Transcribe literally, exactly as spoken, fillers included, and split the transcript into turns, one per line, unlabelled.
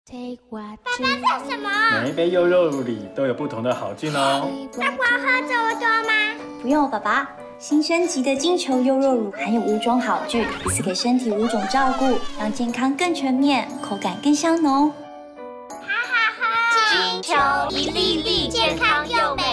爸爸这是什么？
每一杯优酪乳里都有不同的好菌哦。
那我要喝这么多吗？
不用，爸爸。新升级的金球优酪乳含有五种好菌，一次给身体五种照顾，让健康更全面，口感更香浓。
哈哈哈！金球一粒粒，健康又美